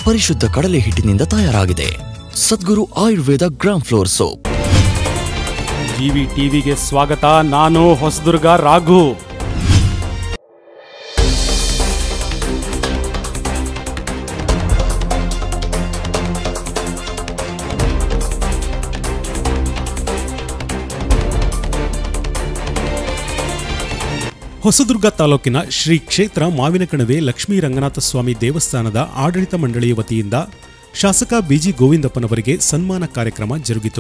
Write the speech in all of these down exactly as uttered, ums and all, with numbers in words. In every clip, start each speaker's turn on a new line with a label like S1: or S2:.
S1: ಪರಿಶುದ್ಧ ಕಡಲೆ ಹಿಟ್ಟಿನಿಂದ ತಯಾರಾಗಿದೆ. Sadguru Ayurveda gram flour soap.
S2: GV ಟಿವಿಗೆ ಸ್ವಾಗತ. ನಾನು ಹೊಸದುರ್ಗ ರಾಘು. ಹೊಸದುರ್ಗ ತಾಲೂಕಿನ ಶ್ರೀ ಕ್ಷೇತ್ರ ಮಾವಿನಕಣವೆ ಲಕ್ಷ್ಮೀ ರಂಗನಾಥ ಸ್ವಾಮಿ ದೇವಸ್ಥಾನದ ಆಡಳಿತ ಮಂಡಳಿಯ ವತಿಯಿಂದ ಶಾಸಕ ಬಿಜಿ ಗೋವಿಂದಪ್ಪನವರಿಗೆ ಸನ್ಮಾನ ಕಾರ್ಯಕ್ರಮ ಜರುಗಿತು.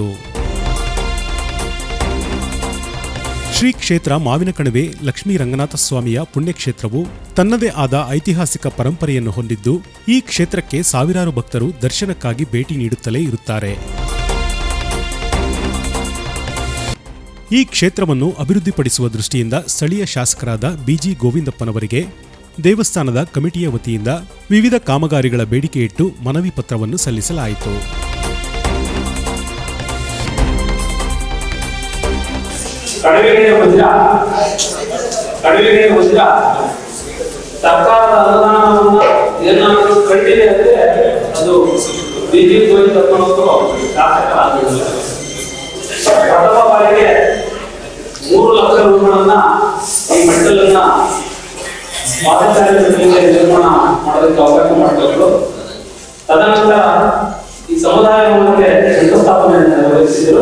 S2: ಶ್ರೀ ಕ್ಷೇತ್ರ ಮಾವಿನಕಣವೆ ಲಕ್ಷ್ಮೀ ರಂಗನಾಥ ಸ್ವಾಮಿಯ ಪುಣ್ಯಕ್ಷೇತ್ರವು ತನ್ನದೇ ಆದ ಐತಿಹಾಸಿಕ ಪರಂಪರೆಯನ್ನು ಹೊಂದಿದ್ದು, ಈ ಕ್ಷೇತ್ರಕ್ಕೆ ಸಾವಿರಾರು ಭಕ್ತರು ದರ್ಶನಕ್ಕಾಗಿ ಭೇಟಿ ನೀಡುತ್ತಲೇ ಇರುತ್ತಾರೆ. ಈ ಕ್ಷೇತ್ರವನ್ನು ಅಭಿವೃದ್ಧಿಪಡಿಸುವ ದೃಷ್ಟಿಯಿಂದ ಸ್ಥಳೀಯ ಶಾಸಕರಾದ ಬಿಜಿ ಗೋವಿಂದಪ್ಪನವರಿಗೆ ದೇವಸ್ಥಾನದ ಕಮಿಟಿಯ ವತಿಯಿಂದ ವಿವಿಧ ಕಾಮಗಾರಿಗಳ ಬೇಡಿಕೆ ಇಟ್ಟು ಮನವಿ ಪತ್ರವನ್ನು ಸಲ್ಲಿಸಲಾಯಿತು.
S3: ಪ್ರಥಮ ಬಾರಿಗೆ ಮೂರು ಲಕ್ಷ ರೂಪಾಯಿಗಳನ್ನ ಈ ಮೆಟ್ಟಲನ್ನ ಪಾದಚಾರಿಗಳಿಗೆ ನಿರ್ಮಾಣ ಮಾಡೋದಕ್ಕೆ ಅವಕಾಶ ಮಾಡಿಕೊಟ್ರು. ತದನಂತರ ಈ ಸಮುದಾಯ ಭವನಕ್ಕೆ ಶಂಕುಸ್ಥಾಪನೆ ನೆರವೇರಿಸಿದರು.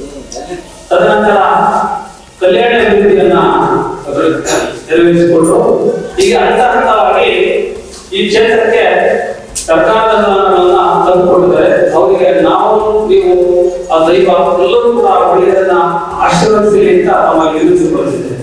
S3: ತದನಂತರ ಕಲ್ಯಾಣ ಅಭಿವೃದ್ಧಿಯನ್ನ ನೆರವೇರಿಸಿಕೊಟ್ರು. ಈಗ ಹಂತ ಹಂತವಾಗಿ ಈ ಕ್ಷೇತ್ರಕ್ಕೆ ಸರ್ಕಾರದ ಅನುದಾನಗಳನ್ನ ತಂದುಕೊಟ್ಟಿದ್ದಾರೆ. ಅವರಿಗೆ ನಾವು ನೀವು ಆ ದೈವ ಎಲ್ಲರೂ ಕೂಡ ಒಳ್ಳೆಯದನ್ನ ಆಶೀರ್ವದಿಸಲಿ ಅಂತ ನಮ್ಮಲ್ಲಿ ನಿಲ್ಲಿಸಿಕೊಳ್ಳುತ್ತಿದ್ದೇವೆ.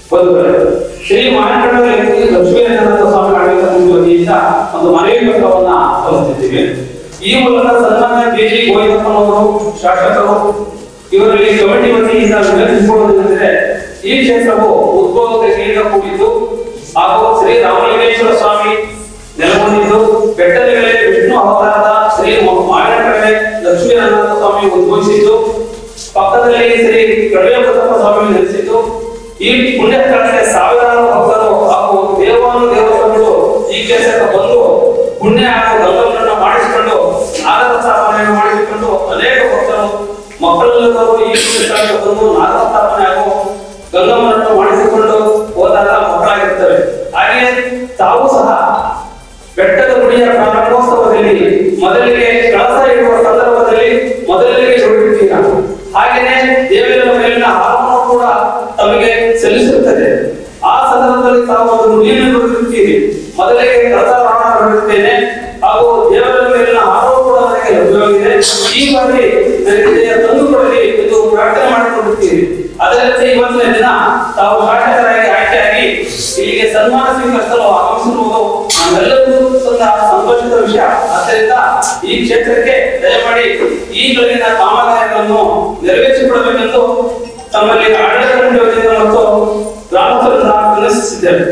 S3: ಶ್ರೀ ಮಾವಿನಕಣವೆ ಲಕ್ಷ್ಮೀ ರಂಗನಾಥ ಸ್ವಾಮಿ ಆಡಳಿತ ವತಿಯಿಂದ ಒಂದು ಮನವಿ ಪತ್ರವನ್ನ ಸಲ್ಲಿಸಿದ್ದೀವಿ. ಈ ಮೂಲಕ ಸನ್ಮಾನ್ಯ ಬಿಜಿ ಗೋವಿಂದಪ್ಪನವರು ಶಾಸಕರು ಇವರಲ್ಲಿ ಕಮಿಟಿ ವತಿಯಿಂದ ವಿನಂತಿಸಿಕೊಳ್ಳುವುದೇನೆಂದರೆ, ಈ ಕ್ಷೇತ್ರವು ಉದ್ಭವತೆಯಿಂದ ಕೂಡಿದ್ದು ಹಾಗೂ ಶ್ರೀ ರಾಮಲಿಂಗೇಶ್ವರ ಸ್ವಾಮಿ ನೆಲೆಗೊಂಡಿದ್ದು, ಬೆಟ್ಟದ ಮೇಲೆ ವಿಷ್ಣು ಅವತಾರದ ಶ್ರೀ ಮಾವಿನಕಣವೆ ಲಕ್ಷ್ಮೀ ರಂಗನಾಥ ಸ್ವಾಮಿ ಉದ್ಭವಿಸಿದ್ದು, ಪಕ್ಕದಲ್ಲಿ ಶ್ರೀ ಕಡಲೆಬಸಪ್ಪ ಸ್ವಾಮಿ ನೆಲೆಸಿದ್ದು, ಈ ಪುಣ್ಯ ಸ್ಥಳಕ್ಕೆ ಸಾವಿರಾರು ಭಕ್ತರು ಹಾಗೂ ದೇವಾನು ದೇವಸ್ಥಾನಗಳು ಈ ಕ್ಷೇತ್ರಕ್ಕೆ ಬಂದು ಪುಣ್ಯ ಹಾಗೂ ಗಂಗಮ್ಮನನ್ನು ಮಾಡಿಸಿಕೊಂಡು ನಾಗರ ಸ್ಥಾಪನೆಯನ್ನು ಮಾಡಿಸಿಕೊಂಡು ಅನೇಕ ಭಕ್ತರು ಮಕ್ಕಳೆಲ್ಲರೂ ಈ ಕ್ಷೇತ್ರಕ್ಕೆ ಬಂದು ನಾಗರ ಸ್ಥಾಪನೆ ಹಾಗೂ ಗಂಗಮ್ಮನನ್ನು ಮಾಡಿಸಿಕೊಂಡು ಹೋದಾಗ ಮಕ್ಕಳಾಗಿರುತ್ತವೆ. ಹಾಗೆಯೇ ತಾವು ಸಹ ಬೆಟ್ಟದ ಗುಡಿಯ ಪ್ರಾರಂಭೋತ್ಸವದಲ್ಲಿ ಮೊದಲಿಗೆ ಕಳಸ ಇಡುವ ಸಂದರ್ಭದಲ್ಲಿ ಮೊದಲಿಗೆ ನುಡಿಯುತ್ತೀರ. ಹಾಗೆಯೇ ದೇವರ ಮೇಲಿನ ಹಾರವನ್ನು ಕೂಡ ತಮಗೆ ಸಲ್ಲಿಸುತ್ತದೆ. ಆ ಸಂದರ್ಭದಲ್ಲಿ ತಾವು ಒಂದು ನುಡಿಯನ್ನು ನುಡಿಯುತ್ತೀರಿ. ಮೊದಲಿಗೆ ಕಳಸಾರೋಹಣ ಮಾಡುತ್ತೇನೆ ಹಾಗೂ ದೇವರ ಮೇಲಿನ ಹಾರವು ಕೂಡ ನನಗೆ ಲಭ್ಯವಾಗಿದೆ. ಈ ಬಾರಿ ನನಗೆ ತಂದುಕೊಳ್ಳಿ ಎಂದು ಪ್ರಾರ್ಥನೆ ಮಾಡಿಕೊಳ್ಳುತ್ತೀರಿ. ಅದರಂತೆ ಇವತ್ತಿನ ದಿನ ತಾವು ಶಾಸಕರಾಗಿ ಆಯ್ಕೆಯಾಗಿ ಇಲ್ಲಿಗೆ ಸನ್ಮಾನ ಸ್ವೀಕರಿಸಲು ಆಗಮಿಸಿರುವುದು ನಮ್ಮೆಲ್ಲರಿಗೂ ಸಂತೋಷದ ವಿಷಯ. ಆದ್ದರಿಂದ ಈ ಕ್ಷೇತ್ರಕ್ಕೆ ದಯಮಾಡಿ ಈ ಕೆಳಗಿನ ಕಾಮಗಾರಿಗಳನ್ನು ನೆರವೇರಿಸಿಕೊಡಬೇಕೆಂದು ತಮ್ಮಲ್ಲಿ ಆಡಳಿತ ಮಂಡಳಿಯಿಂದ ಮತ್ತು ಗ್ರಾಮಸ್ಥರಿಂದ ವಿನಂತಿಸಿದ್ದೇವೆ.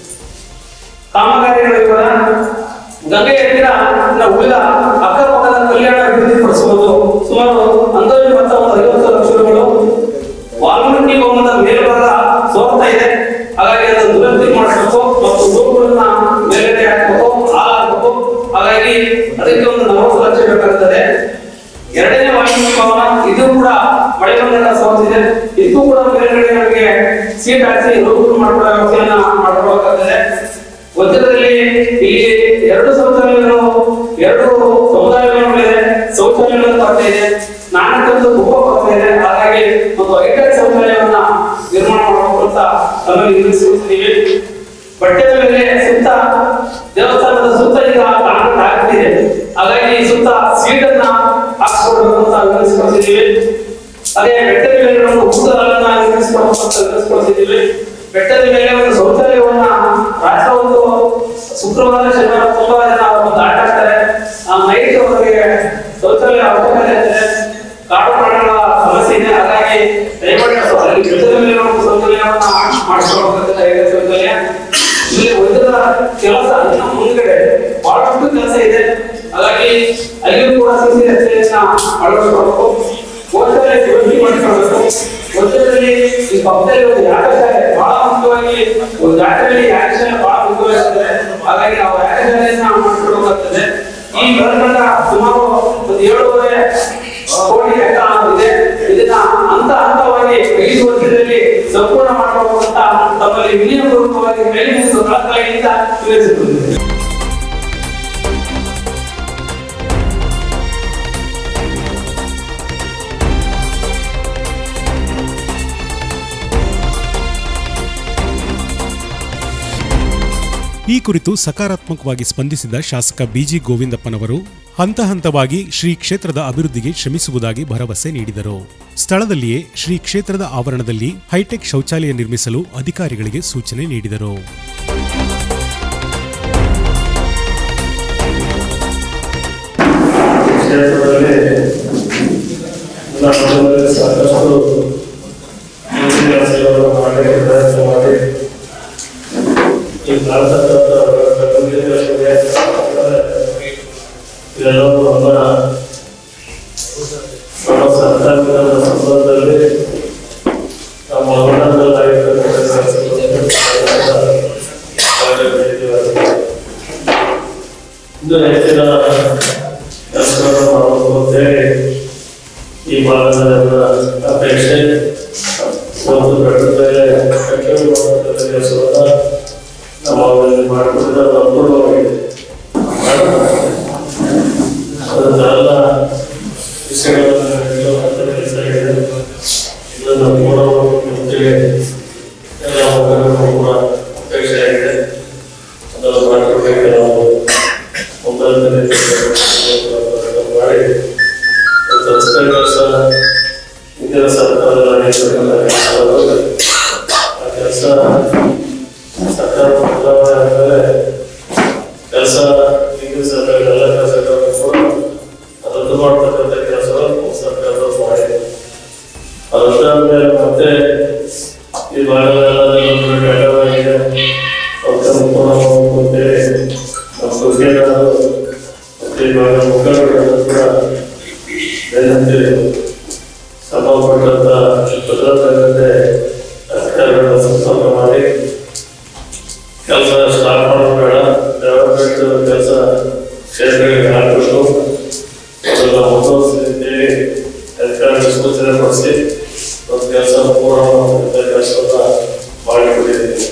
S3: ಕಾಮಗಾರಿಗಳ ವಿವರ: ಗಂಗೆ ಹತ್ತಿರ ಉಳಿದ ಅಕ್ಕಪಕ್ಕದ ಕಲ್ಯಾಣ ಅಭಿವೃದ್ಧಿಪಡಿಸುವುದು ಸುಮಾರು ಅಂದಾಜು ಮೊತ್ತ ಒಂದು ಐವತ್ತು ಲಕ್ಷ ರೂಪಾಯಿಗಳು. ವಾಲ್ಮೀಕಿ ಭವನದ ಮೇಲ್ಭಾಗ ಸೋರ್ತಾ ಇದೆ, ಹಾಗಾಗಿ ಅದನ್ನು ದುರಸ್ತಿ ಮಾಡಬೇಕು ಮತ್ತು ರೂಪುಗಳನ್ನ ಮೇಲ್ಗಡೆ ಹಾಕಬೇಕು, ಹಾಳಾಗಬೇಕು. ಹಾಗಾಗಿ ಅದಕ್ಕೆ ಒಂದು ನಲವತ್ತು ಲಕ್ಷ ಬೇಕಾಗುತ್ತದೆ. ಎರಡನೇ ವಾಲ್ಮೀಕಿ ಭವನ ಇದು ಕೂಡ ಮಳೆ ಬಂದಾಗ ಸೋರ್ತಿದೆ. ಇದು ಕೂಡ ಮೇಲ್ಗಡೆ ನಮಗೆ ಸೀಟ್ ಹಾಕಿ ರೂಪುಗಳು ಮಾಡಿಕೊಳ್ಳೋ ವ್ಯವಸ್ಥೆಯನ್ನ ಮಾಡಿಕೊಳ್ಳಬೇಕಾಗುತ್ತದೆ. ವಜ್ರದಲ್ಲಿ ಇಲ್ಲಿ ಎರಡು ಶೌಚಾಲಯಗಳು, ಎರಡು ಸಮುದಾಯ ಭವನಗಳಿದೆ, ಶೌಚಾಲಯಗಳ ಕೊರತೆ ಇದೆ, ನಾಲ್ಕಂದು ಉಪ ಕೊರತೆ ಇದೆ. ಹಾಗಾಗಿ ಒಂದು ಐಟೆಕ್ ಶೌಚಾಲಯವನ್ನ ನಿರ್ಮಾಣ ಮಾಡಬೇಕು ಅಂತ ತಮಗೆ ನಿರ್ಮಿಸುತ್ತೀವಿ. ಬಟ್ಟೆದ ಮೇಲೆ ಸುತ್ತ ದೇವಸ್ಥಾನದ ಸುತ್ತ ಈಗ ಕಾಂಕ್ರೀಟ್ ಆಗ್ತಿದೆ. ಹಾಗಾಗಿ ಸುತ್ತ ಸೀಟನ್ನ ಹಾಕಿಸ್ಕೊಡ್ಬೇಕು ಅಂತ ವಿನಂತಿಸಿಕೊಳ್ತಿದ್ದೀವಿ. ಅದೇ ಬೆಟ್ಟದ ಮೇಲೆ ಒಂದು ಊಟಗಳನ್ನ ನಿರ್ಮಿಸಿಕೊಡ್ಬೇಕು ಅಂತ ವಿನಂತಿಸಿಕೊಳ್ತಿದ್ದೀವಿ. ಬೆಟ್ಟದ ಮೇಲೆ ಒಂದು ಶೌಚಾಲಯವನ್ನ ರಾತ್ರಿ ಒಂದು ಶುಕ್ರವಾರ ಶನಿವಾರ ತುಂಬಾ ಜನ ಒಂದು ಆಟ ಆಡ್ತಾರೆ. ಆ ನೈಟ್ ಅವರಿಗೆ ಶೌಚಾಲಯ ಅವಶ್ಯಕತೆ ಇರ್ತದೆ. ಕಾಡು ಪ್ರಾಣಿಗಳ ಸಮಸ್ಯೆ ಇದೆ. ಹಾಗಾಗಿ ದಯಮಾಡಿ ಅಲ್ಲಿ ಬೆಟ್ಟದ ಮೇಲೆ ಒಂದು ಶೌಚಾಲಯವನ್ನ ಮಾಡಿಸ್ಕೊಳ್ಬೇಕಾಗುತ್ತೆ. ಶೌಚಾಲಯ ಇಲ್ಲಿ ವೈದ್ಯರ ಕೆಲಸ ಇನ್ನು ಮುಂದ್ಗಡೆ ಬಹಳಷ್ಟು ಕೆಲಸ ಇದೆ. ಹಾಗಾಗಿ ಅಲ್ಲಿಯೂ ಕೂಡ ಸಿಸಿ ರಸ್ತೆಯನ್ನ ಅಳವಡಿಸಬೇಕು. ಶೌಚಾಲಯ ದುರಸ್ತಿ ಮಾಡಿಕೊಳ್ಬೇಕು. ವಜ್ರದಲ್ಲಿ ಈ ಪಕ್ಕದಲ್ಲಿ ಒಂದು ಯಾಗಶಾಲೆ ಬಹಳ ಮುಖ್ಯವಾಗಿ, ಒಂದು ಜಾಗದಲ್ಲಿ ಯಾಗಶಾಲೆ ಬಹಳ ಮುಖ್ಯವಾಗಿರ್ತದೆ. ಹಾಗಾಗಿ ನಾವು ಯಾಗಶಾಲೆಯನ್ನ ಮಾಡಿಕೊಡಬೇಕಾಗ್ತದೆ. ಈ ಪ್ರಕರಣ ಸುಮಾರು ಒಂದು ಏಳುವರೆ ಕೋಟಿ ಇದೆ. ಇದನ್ನ ಹಂತ ಹಂತವಾಗಿ ಐದು ವರ್ಷದಲ್ಲಿ ಸಂಪೂರ್ಣ ಮಾಡಬೇಕಂತ ತಮ್ಮಲ್ಲಿ ವಿನಯಪೂರ್ವಕವಾಗಿ ಕೈ ಮುಗಿದು ಕಳಕಳಿಯಿಂದ ತಿಳಿಸಿಕೊಂಡಿದೆ.
S2: ಈ ಕುರಿತು ಸಕಾರಾತ್ಮಕವಾಗಿ ಸ್ಪಂದಿಸಿದ ಶಾಸಕ ಬಿಜಿ ಗೋವಿಂದಪ್ಪನವರು ಹಂತ ಹಂತವಾಗಿ ಶ್ರೀ ಕ್ಷೇತ್ರದ ಅಭಿವೃದ್ಧಿಗೆ ಶ್ರಮಿಸುವುದಾಗಿ ಭರವಸೆ ನೀಡಿದರು. ಸ್ಥಳದಲ್ಲಿಯೇ ಶ್ರೀ ಕ್ಷೇತ್ರದ ಆವರಣದಲ್ಲಿ ಹೈಟೆಕ್ ಶೌಚಾಲಯ ನಿರ್ಮಿಸಲು ಅಧಿಕಾರಿಗಳಿಗೆ ಸೂಚನೆ ನೀಡಿದರು.
S4: ಇದೆಲ್ಲವೂ ನಮ್ಮ ಸರ್ಕಾರದ ಸಂಬಂಧದಲ್ಲಿ ನಮ್ಮ ಇದು ಹೆಚ್ಚಿನ ಕೆಲಸಗಳನ್ನು ಮಾಡಬೇಕು ಅಂತೇಳಿ ಈ ಭಾಗದ ಅಪೇಕ್ಷೆ ಒಂದು ಕಟ್ಟಡದಲ್ಲಿ ಕೆಲಸವನ್ನು ನಮ್ಮ ಮಾಡಿಕೊಟ್ಟಿದ್ದ ಅಪೂರ್ವವಾಗಿದೆ. ಅದನ್ನೆಲ್ಲ ವಿಷಯಗಳನ್ನು ಕೆಲಸ ಇದೆ. ಇದನ್ನು ಮೂಡಬೇಕು ಅಂತೇಳಿ ಎಲ್ಲ ಕೂಡ ಅಪೇಕ್ಷೆ ಆಗಿದೆ. ಅದನ್ನು ಮಾಡಿಕೊಡಲಿಕ್ಕೆ ನಾವು ಮುಂದಾದ ಮಾಡಿ ರಸ್ತೆ ಕೆಲಸ ಇಂದಿನ ಸರ್ಕಾರದ ಆ ಕೆಲಸ ಸರ್ಕಾರ ಬದಲಾವಣೆ ಆದಮೇಲೆ ಕೆಲಸ ಇಂದಿನ ಸರ್ಕಾರದ ಎಲ್ಲ ಕೆಲಸಗಳನ್ನು ಕೂಡ ರದ್ದು ಮಾಡ್ತಕ್ಕಂಥ ಕೆಲಸವನ್ನು ಸರ್ಕಾರದವರು ಮಾಡಿದೆ. ಅದಾದ್ಮೇಲೆ ಮತ್ತೆ ಈ ಭಾಗದೆಲ್ಲ ಡಾಟಾವಾಗಿದೆ ಅಂತೇಳಿ ನಮ್ಮ ಸುದ್ದಿಯನ್ನು ಮತ್ತು ಈ ಭಾಗದ ಮುಖಂಡಗಳನ್ನು ಕೂಡ ಏನಂತೆ ಸಂಬಂಧಪಟ್ಟಂತ ಭದ್ರತೆ ಅಧಿಕಾರಿಗಳ ಸಂಪರ್ಕ ಮಾಡಿ ಕೆಲಸ ಸ್ಟಾರ್ಟ್ ಮಾಡೋದು ಬೇಡ, ಡೆವಲಪ್ಮೆಂಟ್ ಕೆಲಸ ಕ್ಷೇತ್ರಗಳಿಗೆ ಹಾಕಬೇಕು, ಅದನ್ನು ಮುಂದುವರಿಸಿ ಅಧಿಕಾರಿಗಳ ಸೂಚನೆ ಕೊಡಿಸಿ ಒಂದು ಕೆಲಸ ಪೂರ್ಣ ಕೆಲಸವನ್ನು ಮಾಡಿಕೊಟ್ಟಿದ್ದೀವಿ.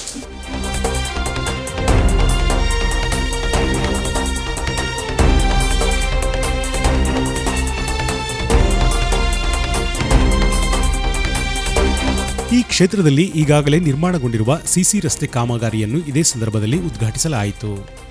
S2: ಈ ಕ್ಷೇತ್ರದಲ್ಲಿ ಈಗಾಗಲೇ ನಿರ್ಮಾಣಗೊಂಡಿರುವ ಸಿಸಿ ರಸ್ತೆ ಕಾಮಗಾರಿಯನ್ನು ಇದೇ ಸಂದರ್ಭದಲ್ಲಿ ಉದ್ಘಾಟಿಸಲಾಯಿತು.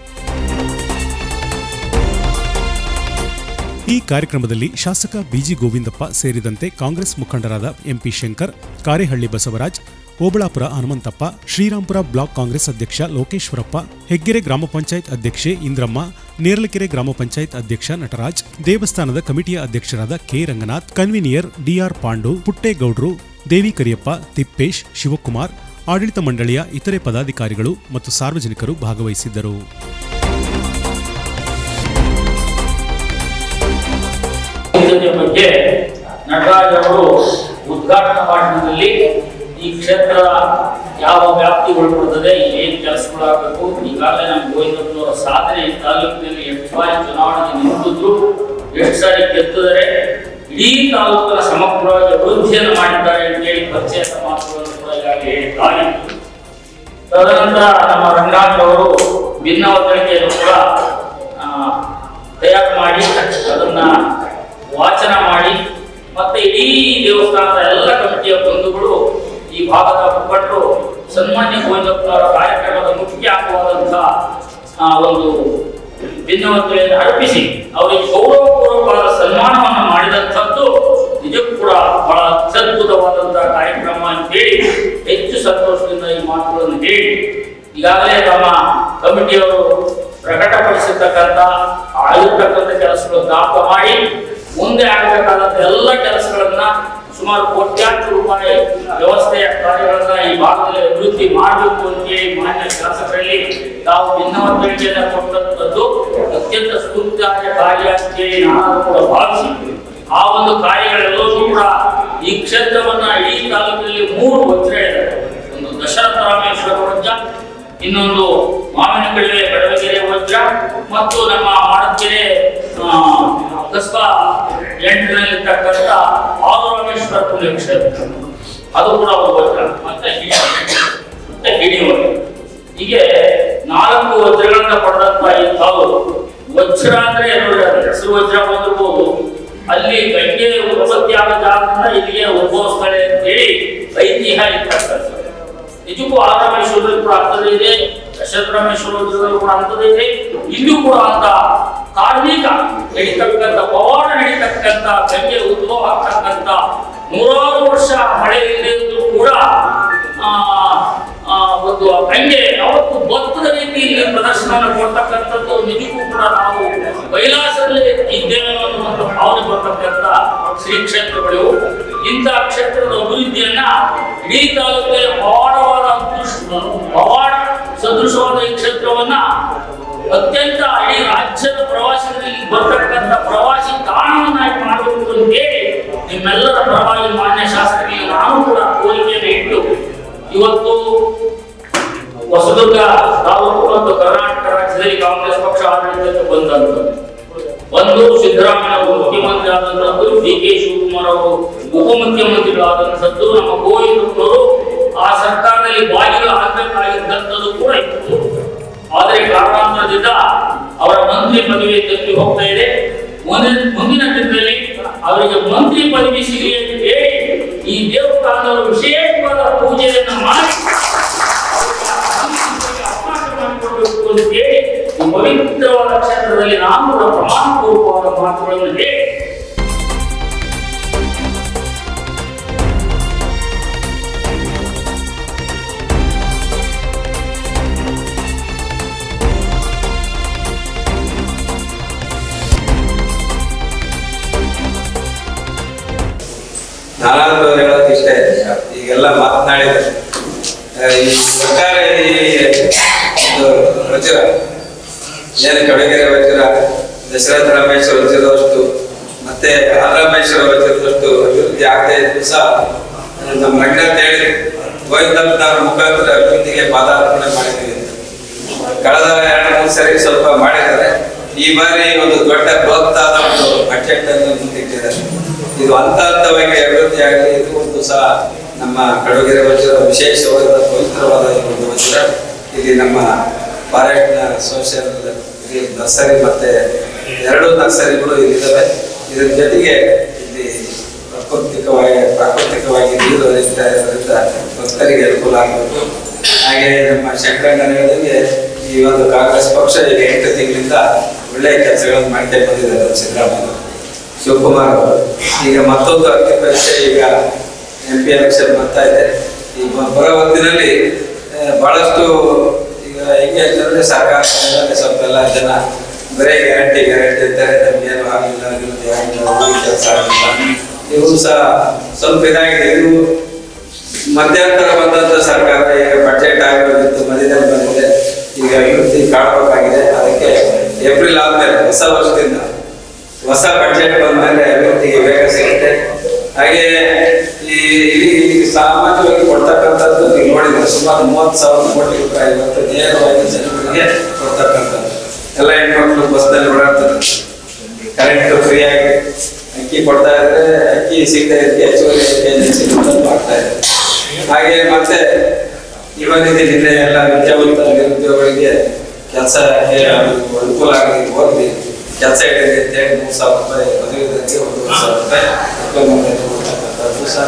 S2: ಈ ಕಾರ್ಯಕ್ರಮದಲ್ಲಿ ಶಾಸಕ ಬಿಜಿ ಗೋವಿಂದಪ್ಪ ಸೇರಿದಂತೆ ಕಾಂಗ್ರೆಸ್ ಮುಖಂಡರಾದ ಎಂಪಿ ಶಂಕರ್, ಕಾರೇಹಳ್ಳಿ ಬಸವರಾಜ್, ಓಬಳಾಪುರ ಹನುಮಂತಪ್ಪ, ಶ್ರೀರಾಂಪುರ ಬ್ಲಾಕ್ ಕಾಂಗ್ರೆಸ್ ಅಧ್ಯಕ್ಷ ಲೋಕೇಶ್ವರಪ್ಪ, ಹೆಗ್ಗೆರೆ ಗ್ರಾಮ ಪಂಚಾಯತ್ ಅಧ್ಯಕ್ಷೆ ಇಂದ್ರಮ್ಮ, ನೇರಲಕೆರೆ ಗ್ರಾಮ ಪಂಚಾಯತ್ ಅಧ್ಯಕ್ಷ ನಟರಾಜ್, ದೇವಸ್ಥಾನದ ಕಮಿಟಿಯ ಅಧ್ಯಕ್ಷರಾದ K Ranganath, convenor D R Pandu, ಪುಟ್ಟೇಗೌಡ್ರು, ದೇವಿ ಕರಿಯಪ್ಪ, ತಿಪ್ಪೇಶ್, ಶಿವಕುಮಾರ್, ಆಡಳಿತ ಮಂಡಳಿಯ ಇತರೆ ಪದಾಧಿಕಾರಿಗಳು ಮತ್ತು ಸಾರ್ವಜನಿಕರು ಭಾಗವಹಿಸಿದ್ದರು.
S5: ಬಗ್ಗೆ ನಟರಾಜ್ ಅವರು ಉದ್ಘಾಟನಾ ಭಾಷಣದಲ್ಲಿ ಈ ಕ್ಷೇತ್ರ ಯಾವ ವ್ಯಾಪ್ತಿ ಒಳಪಡುತ್ತದೆ, ಏನ್ ಕೆಲಸಗಳಾಗಬೇಕು, ಈಗಾಗಲೇ ನಮ್ಮ ಗೋವಿಂದಪ್ಪನವರ ಸಾಧನೆ ಈ ತಾಲೂಕಿನಲ್ಲಿ ಎಷ್ಟು ಬಾರಿ ಚುನಾವಣೆಗೆ ನಿಂತಿದ್ರು, ಎಷ್ಟು ಸಾರಿ ಗೆದ್ದಿದ್ದಾರೆ, ಇಡೀ ತಾಲೂಕಿನ ಸಮಗ್ರವಾಗಿ ಅಭಿವೃದ್ಧಿಯನ್ನು ಮಾಡಿದ್ದಾರೆ ಅಂತೇಳಿ ಪರಿಚಯದ ಮಾತುಗಳನ್ನು ಕೂಡ ಈಗಾಗಲೇ ಹೇಳಿದ್ದಾಗಿತ್ತು. ತದನಂತರ ನಮ್ಮ ರಂಗನಾಥ್ ಅವರು ಭಿನ್ನವತರಿಕೆಯನ್ನು ಕೂಡ ತಯಾರು ಮಾಡಿ ಅದನ್ನ ವಾಚನ ಮಾಡಿ ಮತ್ತೆ ಇಡೀ ದೇವಸ್ಥಾನದ ಎಲ್ಲ ಕಮಿಟಿಯ ಬಂಧುಗಳು ಈ ಭಾಗದ ಮುಖಂಡರು ಸನ್ಮಾನ್ಯ ಗೋವಿಂದಪ್ಪನವರ ಕಾರ್ಯಕ್ರಮದ ಮುಖ್ಯ ಅಂಗವಾದಂತಹ ಒಂದು ಭಿನ್ನವತೆಯನ್ನು ಅರ್ಪಿಸಿ ಅವರಿಗೆ ಗೌರವಪೂರ್ವಕವಾದ ಸನ್ಮಾನವನ್ನು ಮಾಡಿದಂಥದ್ದು ನಿಜಕ್ಕೂ ಕೂಡ ಬಹಳ ಅತ್ಯದ್ಭುತವಾದಂತಹ ಕಾರ್ಯಕ್ರಮ ಅಂತೇಳಿ ಹೆಚ್ಚು ಸಂತೋಷದಿಂದ ಈ ಮಾತುಗಳನ್ನು ಹೇಳಿ ಈಗಾಗಲೇ ನಮ್ಮ ಕಮಿಟಿಯವರು ಪ್ರಕಟಪಡಿಸಿರ್ತಕ್ಕಂಥ ಆಗಿರ್ತಕ್ಕಂಥ ಕೆಲಸಗಳು ದಾಖಲೆ ಮಾಡಿ ಮುಂದೆ ಆಗಬೇಕಾದಂಥ ಎಲ್ಲ ಕೆಲಸಗಳನ್ನ ಸುಮಾರು ಕೋಟ್ಯಾಂತರ ರೂಪಾಯಿ ವ್ಯವಸ್ಥೆಯ ಕಾರ್ಯಗಳನ್ನ ಈ ಭಾಗದಲ್ಲಿ ಅಭಿವೃದ್ಧಿ ಮಾಡಬೇಕು ಅಂತೇಳಿ ಮಾನ್ಯ ಶಾಸಕರಲ್ಲಿ ತಾವು ಭಿನ್ನವತರಿಕೆಯನ್ನು ಕೊಟ್ಟಂಥದ್ದು ಅತ್ಯಂತ ಸ್ತುತ್ಯಾರ್ಹ ಕಾರ್ಯ ಅಂತೇಳಿ ನಾನು ಕೂಡ ಭಾವಿಸಿದ್ದೆ. ಆ ಒಂದು ಕಾರ್ಯಗಳೆಲ್ಲವೂ ಕೂಡ ಈ ಕ್ಷೇತ್ರವನ್ನ ಇಡೀ ತಾಲೂಕಿನಲ್ಲಿ ಮೂರು ವಜ್ರ ಇದೆ. ಒಂದು ದಶರಥ ರಾಮೇಶ್ವರ ವಜ್ರ, ಇನ್ನೊಂದು ಮಾವಿನ ಕಣಿವೆ ಬೆಳವಗೆರೆ ವಜ್ರ ಮತ್ತು ನಮ್ಮ ಮಾಡಕೆರೆ ಕಸ್ಬಾ ಎಂಟರಲ್ಲಿರ್ತಕ್ಕಂಥ ಆಲರಾಮೇಶ್ವರ ಪುಣ್ಯಕ್ಷೇತ್ರ ಅದು ಕೂಡ ಒಂದು ವಜ್ರ ಮತ್ತೆ ಮತ್ತೆ ಹಿಡಿಯುವರು. ಹೀಗೆ ನಾಲ್ಕು ವಜ್ರಗಳನ್ನ ಪಡೆದಂತ ಈ ತಾಲೂಕು ವಜ್ರ ಅಂದ್ರೆ ಹೆಸರು ವಜ್ರ ಬಂದಿರ್ಬೋದು, ಅಲ್ಲಿ ಗಂಗೆ ಉತ್ಪತ್ತಿ ಆದ ಜಾಗದಿಂದ ಇಲ್ಲಿಗೆ ಉದ್ಭವ ಸ್ಥಳ ಅಂತ ಹೇಳಿ ಐತಿಹ್ಯ ಇರ್ತಕ್ಕಂಥದ್ದು. ನಿಜಕ್ಕೂ ಆಲರಾಮೇಶ್ವರದಲ್ಲಿ ಕೂಡ ಅಂತದೇ ಇದೆ, ದಶರಾಮೇಶ್ವರದಲ್ಲಿ ಕೂಡ ಅಂತದೇ ಇದೆ. ಇಲ್ಲೂ ಕೂಡ ಅಂತ ಕಾರ್ಮಿಕ ನಡೀತಕ್ಕಂಥ ಪವಾಡ ನಡೀತಕ್ಕಂಥ ಗಂಗೆ ಉದ್ಭವ ಆಗ್ತಕ್ಕಂಥ ನೂರಾರು ವರ್ಷ ಮಳೆ ಇಲ್ಲದಿದ್ರು ಕೂಡ ಆ ಒಂದು ಗಂಗೆ ಯಾವತ್ತು ಭತ್ತದ ರೀತಿಯಲ್ಲಿ ಪ್ರದರ್ಶನವನ್ನು ಕೊಡ್ತಕ್ಕಂಥದ್ದು ನಿಜಕ್ಕೂ ಕೂಡ ನಾವು ಕೈಲಾಸದಲ್ಲಿ ಇದ್ದೇವೆ ಅನ್ನುವಂಥ ಭಾವನೆ ಬರ್ತಕ್ಕಂಥ ಶ್ರೀ ಕ್ಷೇತ್ರಗಳು. ಇಂತಹ ಕ್ಷೇತ್ರದ ಅಭಿವೃದ್ಧಿಯನ್ನ ಇಡೀ ತಾಲೂಕಿಗೆ ಪವಾಡವಾದ ಪವಾಡ ಸದೃಶವಾದ ಈ ಕ್ಷೇತ್ರವನ್ನ ಅತ್ಯಂತ ಇಡೀ ರಾಜ್ಯದ ಪ್ರವಾಸಿಗರಿಗೆ ಬರ್ತಕ್ಕಂಥ ಪ್ರವಾಸಿ ತಾಣವನ್ನಾಗಿ ಮಾಡಬೇಕು ಅಂತ ಹೇಳಿ ನಿಮ್ಮೆಲ್ಲರ ಪರವಾಗಿ ಮಾನ್ಯ ಶಾಸಕರಿಗೆ ನಾನು ಕೂಡ ಕೋರಿಕೆಯನ್ನು ಇಟ್ಟು ಇವತ್ತು ಹೊಸದುರ್ಗ ತಾಲೂಕು ಮತ್ತು ಕರ್ನಾಟಕ ರಾಜ್ಯದಲ್ಲಿ ಕಾಂಗ್ರೆಸ್ ಪಕ್ಷ ಆಡಳಿತಕ್ಕೆ ಬಂದಂಥದ್ದು. ಒಂದು ಸಿದ್ದರಾಮಯ್ಯ ಅವರು ಮುಖ್ಯಮಂತ್ರಿ ಆದಂಥದ್ದು, ಡಿ ಕೆ ಶಿವಕುಮಾರ್ ಅವರು ಉಪಮುಖ್ಯಮಂತ್ರಿಗಳಾದಂಥದ್ದು, ನಮ್ಮ ಗೋವಿಂದಪ್ಪನವರು ಆ ಸರ್ಕಾರದಲ್ಲಿ ಭಾಗಿಗಳು ಆಗಬೇಕಾಗಿದ್ದಂಥದ್ದು ಕೂಡ ಇತ್ತು. ಆದರೆ ಕಾರಣಾಂತರದಿಂದ ಅವರ ಮಂತ್ರಿ ಪದವಿ ತಪ್ಪಿ ಹೋಗ್ತಾ ಇದೆ. ಮುಂದಿನ ಮುಂದಿನ ದಿನದಲ್ಲಿ ಅವರಿಗೆ ಮಂತ್ರಿ ಪದವಿ ಸಿಗಲಿ ಅಂತ ಹೇಳಿ ಈ ದೇವಸ್ಥಾನದವರು ವಿಶೇಷವಾದ ಪೂಜೆಯನ್ನು ಮಾಡಿ ಅವಕಾಶ ಮಾಡಿಕೊಡಬೇಕು ಅಂತ ಹೇಳಿ ಈ ಪವಿತ್ರವಾದ ಕ್ಷೇತ್ರದಲ್ಲಿ ನಾನು ಕೂಡ ಪ್ರಮಾಣ ಪೂರ್ವಕವಾದ ಮಾತುಗಳನ್ನು ಹೇಳಿ
S6: ನಾನಾದ್ರೂ ಹೇಳೋಕೆ ಇಷ್ಟ ಇದೆ. ಈಗೆಲ್ಲ ಮಾತನಾಡಿದ್ರೆ ಈ ಸರ್ಕಾರ ಈ ವಜ್ರ ಏನು ಕಡಗೆರೆ ವಜ್ರ, ದಶರಥ ರಾಮೇಶ್ವರ ವಜ್ರದಷ್ಟು ಮತ್ತೆ ಆಲರಾಮೇಶ್ವರ ವಜ್ರದಷ್ಟು ಅಭಿವೃದ್ಧಿ ಆಗದೆ ಇದ್ರು ಸಹ ನಮ್ಮ ರಂಗನಾಥ್ ಹೇಳಿ ಗೋವಿಂದಪ್ಪನವರ ಮುಖಾಂತರ ಅಭಿವೃದ್ಧಿಗೆ ಪಾದಾರ್ಪಣೆ ಮಾಡಿದ್ದೀವಿ ಅಂತ. ಕಳೆದ ಎರಡು ಮೂರು ಸರಿ ಸ್ವಲ್ಪ ಮಾಡಿದ್ದಾರೆ. ಈ ಬಾರಿ ಒಂದು ದೊಡ್ಡ ಬೃಹತ್ತಾದ ಒಂದು ಬಜೆಟ್ ಅನ್ನು ಮುಂದಿಟ್ಟಿದ್ದಾರೆ. ಇದು ಹಂತ ಹಂತವಾಗಿ ಅಭಿವೃದ್ಧಿ ಆಗಲಿ. ಇದು ಒಂದು ಸಹ ನಮ್ಮ ಕಡಗೆರೆ ವಜ್ರ ವಿಶೇಷವಾದ ಪವಿತ್ರವಾದ ಒಂದು ವಜ್ರ. ಇಲ್ಲಿ ನಮ್ಮ ಫಾರೆಸ್ಟ್ ಸೋಷಿಯಲ್ ನರ್ಸರಿ ಮತ್ತೆ ಎರಡು ನರ್ಸರಿಗಳು ಇಲ್ಲಿದ್ದಾವೆ. ಇದರ ಜೊತೆಗೆ ಇಲ್ಲಿ ಪ್ರಾಕೃತಿಕವಾಗಿ ಪ್ರಾಕೃತಿಕವಾಗಿ ನೀರು ಹರಿತಾ ಇರೋದ್ರಿಂದ ಭಕ್ತರಿಗೆ ಅನುಕೂಲ ಆಗಬೇಕು. ಹಾಗೆ ನಮ್ಮ ಶಂಕರಣ್ಣ ಹೇಳಿದಂಗೆ ಈ ಒಂದು ಕಾಂಗ್ರೆಸ್ ಪಕ್ಷ ಈಗ ಎಂಟು ತಿಂಗಳಿಂದ ಒಳ್ಳೆಯ ಕೆಲಸಗಳನ್ನು ಮಾಡ್ಕೊಂಡು ಬಂದಿದ್ದಾರೆ. ಸಿದ್ದರಾಮಯ್ಯ ಶಿವಕುಮಾರ್ ಅವರು ಈಗ ಮತ್ತೊಂದು ಅರ್ಥ ಪರೀಕ್ಷೆ ಈಗ ಎಂ ಪಿ ಎಲೆಕ್ಷನ್ ಬರ್ತಾ ಇದೆ. ಈ ಬರೋ ಹೊತ್ತಿನಲ್ಲಿ ಬಹಳಷ್ಟು ಈಗ ಹೆಂಗೆ ಅಂತಂದ್ರೆ ಸರ್ಕಾರ ಸ್ವಲ್ಪ ಎಲ್ಲ ಜನ ಬರೇ ಗ್ಯಾರಂಟಿ ಗ್ಯಾರಂಟಿ ಅಂತಾರೆ. ನಮ್ಗೇನು ಆಗಲಿಲ್ಲ ಆಗಿಲ್ಲ ಕೆಲಸ ಆಗಿಲ್ಲ. ಇವು ಸಹ ಸ್ವಲ್ಪ ಇದಾಗಿದೆ. ಇದು ಮಧ್ಯಂತರ ಬಂದಂತ ಸರ್ಕಾರ ಈಗ ಬಜೆಟ್ ಆಗಿರೋದಿತ್ತು, ಮಧ್ಯದಲ್ಲಿ ಬಂದಿದೆ. ಈಗ ಅಭಿವೃದ್ಧಿ ಕಾಣಬೇಕಾಗಿದೆ. ಅದಕ್ಕೆ ಏಪ್ರಿಲ್ ಆದ್ಮೇಲೆ ಹೊಸ ವರ್ಷದಿಂದ ಹೊಸ ಬಜೆಟ್ ಬಂದ ಮೇಲೆ ಅಭಿವೃದ್ಧಿಗೆ ಬೇಗ ಸಿಗುತ್ತೆ. ಹಾಗೆ ಈ ಇಲ್ಲಿ ಸಾಮಾನ್ಯವಾಗಿ ಕೊಡ್ತಕ್ಕಂಥದ್ದು ನೀವು ನೋಡಿದ್ರೆ ಸುಮಾರು ಮೂವತ್ತು ಸಾವಿರ ಕೋಟಿ ರೂಪಾಯಿ ಇವತ್ತು ನೇರವಾಗಿ ಜನರಿಗೆ ಕೊಡ್ತಕ್ಕಂಥದ್ದು. ಎಲ್ಲ ಹೆಣ್ಮಕ್ಳು ಬಸ್ನಲ್ಲಿ ಓಡಾಡ್ತಾರೆ, ಕರೆಂಟ್ ಫ್ರೀಯಾಗಿ ಅಕ್ಕಿ ಕೊಡ್ತಾ ಇದ್ರೆ ಅಕ್ಕಿ ಸಿಗದೆ ಇದಕ್ಕೆ ಹೆಚ್ಚುವರಿ ಸಿಗುತ್ತೆ ಮಾಡ್ತಾ ಇದೆ. ಹಾಗೆ ಮತ್ತೆ ಇವತ್ತಿನ ನಿನ್ನೆ ಎಲ್ಲ ವಿದ್ಯಾವಂತ ನಿರುದ್ಯೋಗಿಗಳಿಗೆ ಕೆಲಸ ಅನುಕೂಲ ಆಗಿ ಓದಿ ಕೆಲಸ ಹಿಡಿದೆ ಅಂತ ಹೇಳಿ ಮೂರು ಸಾವಿರ ರೂಪಾಯಿ ಮದುವೆಗೆ ಒಂದು ಸಾವಿರ ರೂಪಾಯಿ ಕೊಡ್ತಕ್ಕಂಥದ್ದು ಸಹ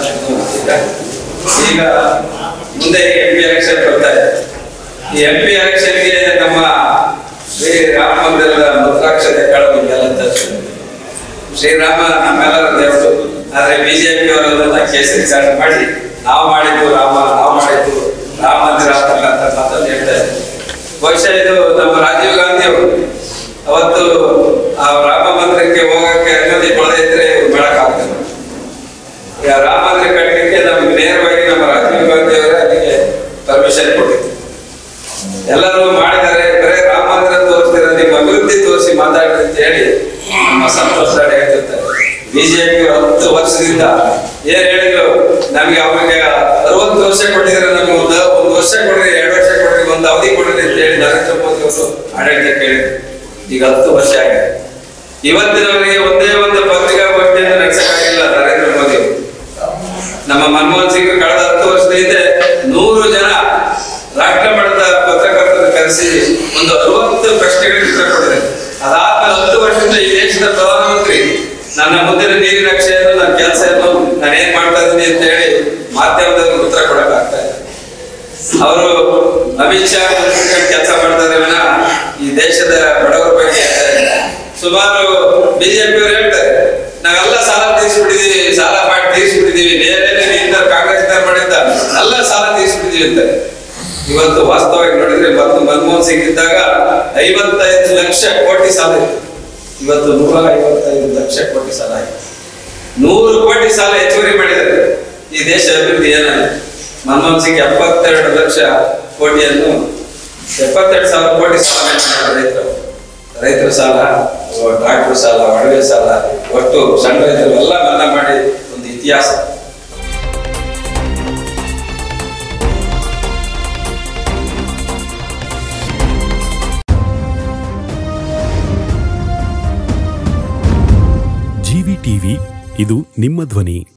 S6: ಈಗ ಮುಂದೆ ಎಂ ಪಿ ಎಲೆಕ್ಷನ್ ಬರ್ತಾ ಇದೆ. ಈ ಎಂ ಪಿ ಎಲೆಕ್ಷನ್ಗೆ ನಮ್ಮ ಶ್ರೀರಾಮ ಮಂದಿರದ ಮಂತ್ರಾಕ್ಷತೆ ಕಾಳಬೇಕಲ್ಲ. ಶ್ರೀರಾಮ ನಮ್ಮೆಲ್ಲರ ದೇವರು. ಆದ್ರೆ ಬಿಜೆಪಿ ಅವರನ್ನ ಕೇಸರೀಕರಣ ಮಾಡಿ ನಾವು ಮಾಡಿದ್ದು ರಾಮ ನಾವು ಮಾಡಿದ್ದು ರಾಮ ಮಂದಿರ ಅಂತಕ್ಕಂಥ ಮಾತನ್ನು ಹೇಳ್ತಾ ಇದ್ದಾರೆ. ಬಹುಶಃ ಇದು ನಮ್ಮ ರಾಜೀವ್ ಗಾಂಧಿ ಅವರು ಅವತ್ತು ಆ ರಾಮ ಮಂದಿರಕ್ಕೆ ಹೋಗಕ್ಕೆ ಅನುಮತಿ ಕೊಡದೇ ಇದ್ರೆ ಮಾಡಕ್ಕಾಗ್ತದೆ. ಈಗ ರಾಮ ಮಂದಿರ ಕಟ್ಟಲಿಕ್ಕೆ ನಮ್ಗೆ ನೇರವಾಗಿ ನಮ್ಮ ರಾಜೀವ್ ಗಾಂಧಿ ಅವರೇ ಅಲ್ಲಿಗೆ ಪರ್ಮಿಷನ್ ಕೊಟ್ಟಿದ್ರು. ಎಲ್ಲರೂ ಮಾಡಿದ್ದಾರೆ. ಬರೇ ರಾಮ ಮಂದಿರ ತೋರಿಸ್ತೀರ, ನಿಮ್ಮ ಅಭಿವೃದ್ಧಿ ತೋರಿಸಿ ಮಾತಾಡ್ರಿ ಅಂತ ಹೇಳಿ ನಮ್ಮ ಸಂತೋಷ ಹೇಳ್ತಿರ್ತಾರೆ. ಬಿಜೆಪಿ ಹತ್ತು ವರ್ಷದಿಂದ ಏನ್ ಹೇಳಿದ್ರು, ನಮ್ಗೆ ಅವ್ರಿಗೆ ಅರವತ್ತು ವರ್ಷ ಕೊಟ್ಟಿದ್ರೆ ನಮ್ಗೆ ಒಂದು ಒಂದು ವರ್ಷ ಕೊಡ್ರಿ, ಎರಡು ವರ್ಷ ಕೊಡ್ರಿ, ಒಂದು ಅವಧಿ ಕೊಡಲಿ ಅಂತ ಹೇಳಿ ನರೇಂದ್ರ ಮೋದಿ ಅವರು ಆಡಳಿತ ಕೇಳಿದ್ರು. ಈಗ ಹತ್ತು ವರ್ಷ ಆಗಿದೆ. ಇವತ್ತಿನವರೆಗೆ ಒಂದೇ ಒಂದು ಪತ್ರಿಕಾಗೋಷ್ಠಿಯನ್ನು ನಡೆಸಕ್ಕಾಗಿಲ್ಲ ನರೇಂದ್ರ ಮೋದಿ ಅವರು. ನಮ್ಮ ಮನಮೋಹನ್ ಸಿಂಗ್ ಕಳೆದ ಹತ್ತು ವರ್ಷದ ಹಿಂದೆ ನೂರು ಜನ ರಾಷ್ಟ್ರ ಮಟ್ಟದ ಪತ್ರಕರ್ತರನ್ನು ಕರೆಸಿ ಒಂದು ಅರವತ್ತು ಪ್ರಶ್ನೆಗಳಿಗೆ ಉತ್ತರ ಕೊಟ್ಟಿದೆ. ಅದಾದ್ಮೇಲೆ ಹತ್ತು ವರ್ಷದಿಂದ ಈ ದೇಶದ ಪ್ರಧಾನಮಂತ್ರಿ ನನ್ನ ಮುಂದಿನ ನೀರಿನ ಕ್ಷೇತ್ರ ನನ್ನ ಕೆಲಸ ಏನು, ನಾನು ಏನ್ ಮಾಡ್ತಾ ಇದ್ದೀನಿ ಅಂತ ಹೇಳಿ ಮಾಧ್ಯಮದಲ್ಲಿ ಉತ್ತರ ಕೊಡಕ್ ಆಗ್ತಾ ಇದೆ. ಅವರು ಅಮಿತ್ ಶಾ ಕೆಲಸ ಮಾಡ್ತಾ ಇದ್ದೇವೆ, ಈ ದೇಶದ ಬಡವರ ಬಗ್ಗೆ ಸುಮಾರು ಬಿಜೆಪಿ ಅವರು ಹೇಳ್ತಾರೆ ನಾವೆಲ್ಲ ಸಾಲ ತೀರಿಸ್ಬಿಟ್ಟಿದೀವಿ, ಸಾಲ ಮಾಡಿ ತೀರಿಸ್ಬಿಟ್ಟಿದೀವಿ, ನೇರ ಕಾಂಗ್ರೆಸ್ ಮಾಡಿದ್ದ ಎಲ್ಲ ಸಾಲ ತೀರಿಸ್ಬಿಟ್ಟಿದೀವಿ ಅಂತಾರೆ. ಇವತ್ತು ವಾಸ್ತವವಾಗಿ ನೋಡಿದ್ರೆ ಮತ್ತು ಮನಮೋಹನ್ ಸಿಂಗ್ ಇದ್ದಾಗ ಐವತ್ತೈದು ಲಕ್ಷ ಕೋಟಿ ಸಾಲ ಇತ್ತು, ಇವತ್ತು ನೂರ ಐವತ್ತೈದು ಲಕ್ಷ ಕೋಟಿ ಸಾಲ ಆಗಿದೆ. ನೂರು ಕೋಟಿ ಸಾಲ ಹೆಚ್ಚುವರಿ ಮಾಡಿದ್ದಾರೆ. ಈ ದೇಶ ಅಭಿವೃದ್ಧಿ ಏನಾಗಿದೆ? ಮನಮೋಹನ್ ಸಿಂಗ್ ಎಪ್ಪತ್ತೆರಡು ಲಕ್ಷ ಕೋಟಿಯನ್ನು ಎಪ್ಪತ್ತೆರಡು ಸಾವಿರ ಕೋಟಿ ಸಾಲ ರೈತರು ರೈತರ ಸಾಲ, ಟ್ರಾಕ್ಟರ್ ಸಾಲ, ಒಡವೆ ಸಾಲ, ಒಟ್ಟು ಸಣ್ಣ ರೈತರು ಎಲ್ಲ ಮನ್ನಾ ಮಾಡಿ ಒಂದು ಇತಿಹಾಸ.
S2: ಜಿವಿ ಟಿವಿ, ಇದು ನಿಮ್ಮ ಧ್ವನಿ.